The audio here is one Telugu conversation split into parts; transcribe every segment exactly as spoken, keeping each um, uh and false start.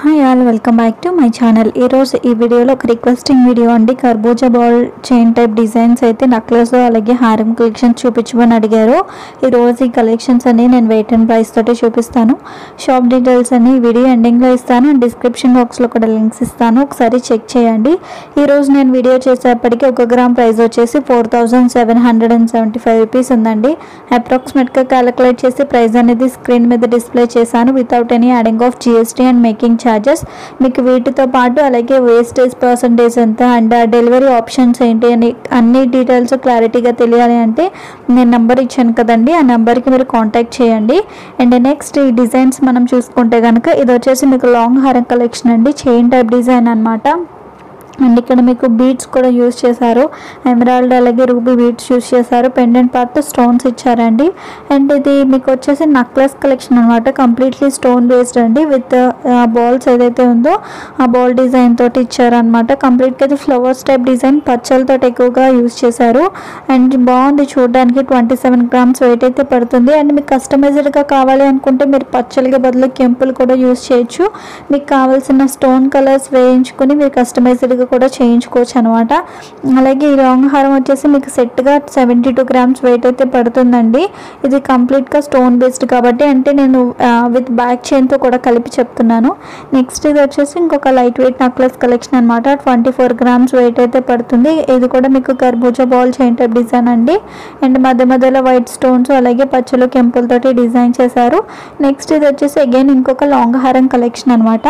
Hi all welcome back to my channel. ఈరోజు ఈ వీడియోలో ఒక రిక్వెస్టింగ్ వీడియో అండి. కర్బూజా బాల్ చైన్ టైప్ డిజైన్స్ అయితే నెక్లెస్ అలాగే హారం కలెక్షన్స్ చూపించమని అడిగారు. ఈరోజు ఈ కలెక్షన్స్ అన్ని నేను వెయిట్ అండ్ ప్రైస్ తోటి చూపిస్తాను. షాప్ డీటెయిల్స్ అన్ని వీడియో ఎండింగ్లో ఇస్తాను. డిస్క్రిప్షన్ బాక్స్లో కూడా లింక్స్ ఇస్తాను, ఒకసారి చెక్ చేయండి. ఈరోజు నేను వీడియో చేసేప్పటికీ ఒక గ్రామ్ ప్రైస్ వచ్చేసి four thousand seven hundred and seventy five rupees ఉందండి. అప్రాక్సిమేట్గా క్యాలిక్యులేట్ చేసి ప్రైస్ అనేది స్క్రీన్ మీద డిస్ప్లే చేశాను without any adding of GST and making charges. మీకు వీటితో పాటు అలాగే వేస్టేజ్ పర్సంటేజ్ ఎంత అండ్ డెలివరీ ఆప్షన్స్ ఏంటి అని అన్ని డీటెయిల్స్ క్లారిటీగా తెలియాలి అంటే నేను నెంబర్ ఇచ్చాను కదండి, ఆ నెంబర్కి మీరు కాంటాక్ట్ చేయండి. అండ్ నెక్స్ట్ ఈ డిజైన్స్ మనం చూసుకుంటే కనుక ఇది వచ్చేసి మీకు లాంగ్ హారం కలెక్షన్ అండి, చైన్ టైప్ డిజైన్ అనమాట. అండ్ ఇక్కడ మీకు బీడ్స్ కూడా యూజ్ చేశారు, ఎమరాల్డ్ అలాగే రూబీ బీడ్స్ యూజ్ చేశారు. పెండెంట్ పార్ట్ స్టోన్స్ ఇచ్చారండి. అండ్ ఇది మీకు వచ్చేసి నెక్లెస్ కలెక్షన్ అనమాట, కంప్లీట్లీ స్టోన్ బేస్డ్ అండి. విత్ బాల్స్ ఏదైతే ఉందో ఆ బాల్ డిజైన్ తోటి ఇచ్చారనమాట. కంప్లీట్గా ఇది ఫ్లవర్స్ టైప్ డిజైన్ పచ్చలతో ఎక్కువగా యూజ్ చేశారు. అండ్ బాగుంది చూడడానికి. ట్వంటీ సెవెన్ గ్రామ్స్ వెయిట్ అయితే పడుతుంది. అండ్ మీకు కస్టమైజ్డ్గా కావాలి అనుకుంటే మీరు పచ్చలకి బదులు కెంపులు కూడా యూజ్ చేయొచ్చు. మీకు కావాల్సిన స్టోన్ కలర్స్ వేయించుకొని మీరు కస్టమైజ్డ్గా కూడా చేయించుకోవచ్చు అనమాట. అలాగే ఈ లాంగ్ హారం వచ్చేసి మీకు సెట్గా సెవెంటీ టూ గ్రామ్స్ వెయిట్ అయితే పడుతుందండి. ఇది కంప్లీట్గా స్టోన్ బేస్డ్ కాబట్టి అంటే నేను విత్ బ్యాక్ చైన్తో కూడా కలిపి చెప్తున్నాను. నెక్స్ట్ ఇది వచ్చేసి ఇంకొక లైట్ వెయిట్ నెక్లెస్ కలెక్షన్ అనమాట. ట్వంటీ ఫోర్ గ్రామ్స్ వెయిట్ అయితే పడుతుంది. ఇది కూడా మీకు కర్బూజా బాల్ చైన్ టైప్ డిజైన్ అండి. అండ్ మధ్య మధ్యలో వైట్ స్టోన్స్ అలాగే పచ్చలు కెంపులతోటి డిజైన్ చేశారు. నెక్స్ట్ ఇది వచ్చేసి అగైన్ ఇంకొక లాంగ్ హారం కలెక్షన్ అనమాట.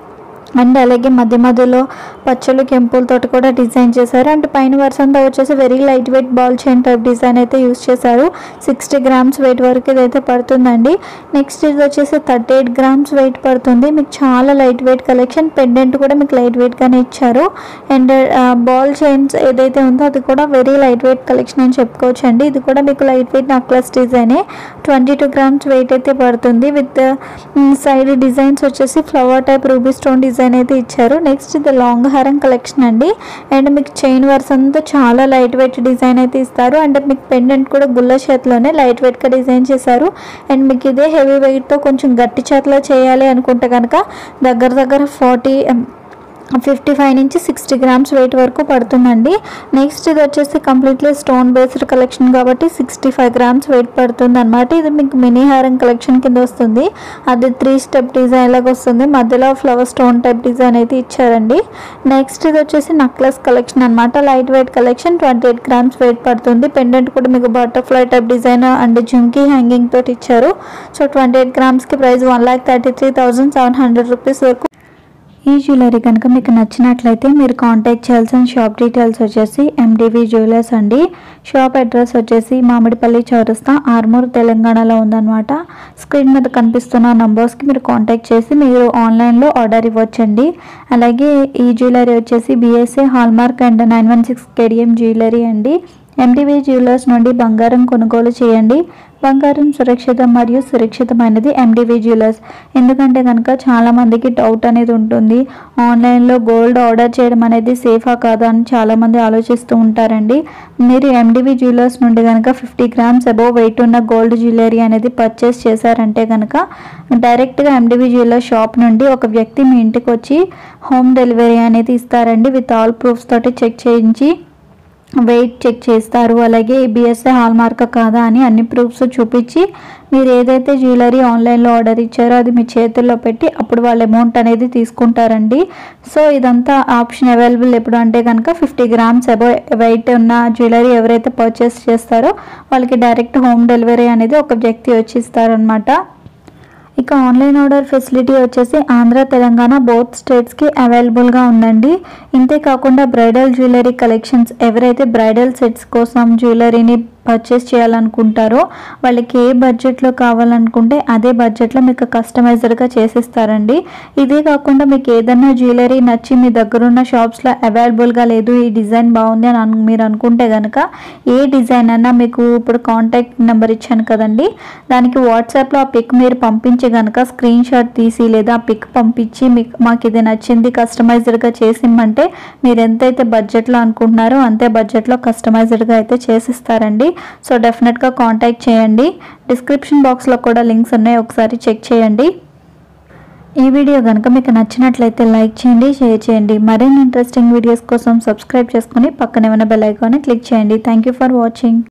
అండ్ అలాగే మధ్య మధ్యలో పచ్చలు కెంపులతో కూడా డిజైన్ చేశారు. అండ్ పైన వర్సంతా వచ్చేసి very light weight ball chain type design అయితే యూజ్ చేశారు. సిక్స్టీ గ్రామ్స్ వెయిట్ వరకు ఇదైతే పడుతుందండి. నెక్స్ట్ ఇది వచ్చేసి థర్టీ ఎయిట్ గ్రామ్స్ వెయిట్ పడుతుంది. మీకు చాలా లైట్ వెయిట్ కలెక్షన్. పెండెంట్ కూడా మీకు లైట్ వెయిట్గానే ఇచ్చారు. అండ్ బాల్ చైన్స్ ఏదైతే ఉందో అది కూడా వెరీ లైట్ వెయిట్ కలెక్షన్ అని చెప్పుకోవచ్చు అండి. ఇది కూడా మీకు లైట్ వెయిట్ నెక్లెస్ డిజైనే. ట్వంటీ టూ గ్రామ్స్ వెయిట్ అయితే పడుతుంది. విత్ సైడ్ డిజైన్స్ వచ్చేసి flower type ruby stone design అయితే ఇచ్చారు. నెక్స్ట్ ఇది లాంగ్ హారం కలెక్షన్ అండి. అండ్ మీకు చైన్ వర్స్ అంతా చాలా లైట్ వెయిట్ డిజైన్ అయితే ఇస్తారు. అండ్ మీకు పెండెంట్ కూడా గుల్ల చేతిలోనే లైట్ వెయిట్గా డిజైన్ చేశారు. అండ్ మీకు ఇదే హెవీ వెయిట్తో కొంచెం గట్టి చేతిలో చేయాలి అనుకుంటే కనుక దగ్గర దగ్గర ఫార్టీ ఫిఫ్టీ ఫైవ్ నుంచి సిక్స్టీ గ్రామ్స్ వెయిట్ వరకు పడుతుందండి. నెక్స్ట్ ఇది వచ్చేసి కంప్లీట్లీ స్టోన్ బేస్డ్ కలెక్షన్ కాబట్టి సిక్స్టీ ఫైవ్ గ్రామ్స్ వెయిట్ పడుతుంది అనమాట. ఇది మీకు మినీ హారం కలెక్షన్ కింద వస్తుంది. అది త్రీ స్టెప్ డిజైన్ లాగా వస్తుంది. మధ్యలో ఫ్లవర్ స్టోన్ టైప్ డిజైన్ అయితే ఇచ్చారండి. నెక్స్ట్ ఇది వచ్చేసి నెక్లెస్ కలెక్షన్ అనమాట. Light weight collection twenty eight grams weight పడుతుంది. పెండెంట్ కూడా మీకు బటర్ఫ్లై టైప్ డిజైన్ అండ్ జుంకీ హ్యాంగింగ్ తోటి ఇచ్చారు. సో ట్వంటీ ఎయిట్ గ్రామ్స్కి price one lakh thirty three thousand seven hundred rupees వరకు. ఈ జ్యువెలరీ కనుక మీకు నచ్చినట్లయితే మీరు కాంటాక్ట్ చేయాల్సిన షాప్ డీటెయిల్స్ వచ్చేసి ఎండివి జ్యువెలర్స్ అండి. షాప్ అడ్రస్ వచ్చేసి మామిడిపల్లి చౌరస్తా, ఆర్మూర్, తెలంగాణలో ఉందన్నమాట. స్క్రీన్ మీద కనిపిస్తున్న నంబర్స్కి మీరు కాంటాక్ట్ చేసి మీరు ఆన్లైన్లో ఆర్డర్ ఇవ్వచ్చండి. అలాగే ఈ జ్యువెలరీ వచ్చేసి BSA hallmark and nine one six KDM jewellery అండి. ఎండివి జ్యువెలర్స్ నుండి బంగారం కొనుగోలు చేయండి. బంగారం సురక్షితం మరియు సురక్షితమైనది ఎండివి జ్యువెలర్స్. ఎందుకంటే కనుక చాలామందికి డౌట్ అనేది ఉంటుంది, ఆన్లైన్లో గోల్డ్ ఆర్డర్ చేయడం అనేది సేఫా కాదా అని చాలామంది ఆలోచిస్తూ ఉంటారండి. మీరు ఎండివి జ్యువెలర్స్ నుండి కనుక ఫిఫ్టీ గ్రామ్స్ అబోవ్ వెయిట్ ఉన్న గోల్డ్ జ్యువెలరీ అనేది పర్చేస్ చేశారంటే కనుక డైరెక్ట్గా ఎండివి జ్యువెలర్ షాప్ నుండి ఒక వ్యక్తి మీ ఇంటికి వచ్చి హోమ్ డెలివరీ అనేది ఇస్తారండి. విత్ ఆల్ ప్రూఫ్స్ తోటి చెక్ చేయించి వెయిట్ చెక్ చేస్తారు. అలాగే బిఎస్ఏ హాల్మార్క్ కాదా అని అన్ని ప్రూఫ్స్ చూపించి మీరు ఏదైతే జ్యువెలరీ ఆన్లైన్లో ఆర్డర్ ఇచ్చారో అది మీ చేతుల్లో పెట్టి అప్పుడు వాళ్ళ అమౌంట్ అనేది తీసుకుంటారండి. సో ఇదంతా ఆప్షన్ అవైలబుల్ ఎప్పుడు అంటే కనుక ఫిఫ్టీ గ్రామ్స్ అబో వెయిట్ ఉన్న జ్యువెలరీ ఎవరైతే పర్చేస్ చేస్తారో వాళ్ళకి డైరెక్ట్ హోమ్ డెలివరీ అనేది ఒక వ్యక్తి వచ్చి ఇస్తారనమాట. ఇక ఆన్లైన్ ఆర్డర్ ఫెసిలిటీ వచ్చేసి ఆంధ్ర, తెలంగాణ బోత్ స్టేట్స్కి అవైలబుల్గా ఉందండి. ఇంతేకాకుండా బ్రైడల్ జ్యువెలరీ కలెక్షన్స్ ఎవరైతే బ్రైడల్ సెట్స్ కోసం జ్యువెలరీని పర్చేస్ చేయాలనుకుంటారో వాళ్ళకి ఏ బడ్జెట్లో కావాలనుకుంటే అదే బడ్జెట్లో మీకు కస్టమైజర్గా చేసిస్తారండి. ఇదే కాకుండా మీకు ఏదైనా జ్యువెలరీ నచ్చి మీ దగ్గరున్న షాప్స్లో అవైలబుల్గా లేదు, ఈ డిజైన్ బాగుంది అని మీరు అనుకుంటే కనుక ఏ డిజైన్ అన్నా మీకు ఇప్పుడు కాంటాక్ట్ నెంబర్ ఇచ్చాను కదండి, దానికి వాట్సాప్లో ఆ పిక్ మీరు పంపించి కనుక స్క్రీన్ షాట్ తీసి లేదా ఆ పిక్ పంపించి మీకు మాకు ఇది నచ్చింది కస్టమైజర్గా చేసిమ్మంటే మీరు ఎంతైతే బడ్జెట్లో అనుకుంటున్నారో అంతే బడ్జెట్లో కస్టమైజర్గా అయితే చేసిస్తారండి. సో డెఫినెట్గా కాంటాక్ట్ చేయండి. డిస్క్రిప్షన్ బాక్స్లో కూడా లింక్స్ ఉన్నాయి, ఒకసారి చెక్ చేయండి. ఈ వీడియో కనుక మీకు నచ్చినట్లయితే లైక్ చేయండి, షేర్ చేయండి. మరిన్ని ఇంట్రెస్టింగ్ వీడియోస్ కోసం సబ్స్క్రైబ్ చేసుకొని పక్కనే ఉన్న బెల్ ఐకాన్ని క్లిక్ చేయండి. Thank you for watching.